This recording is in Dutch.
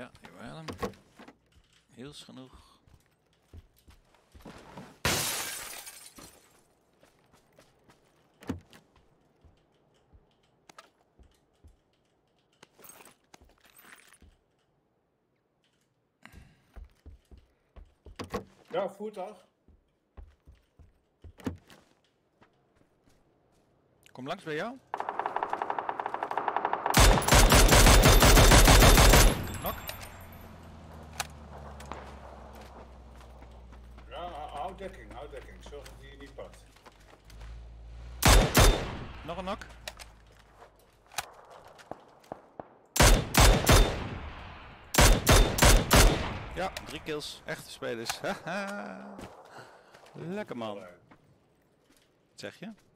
Ja, jawel. Heels genoeg. Ja, voertuig. Kom langs bij jou. Nok. Ja, hou dekking, hou dekking. Zorg dat hij je niet pakt. Nog een nok. Ja, 3 kills. Echte spelers. Haha. Lekker man. Wat zeg je?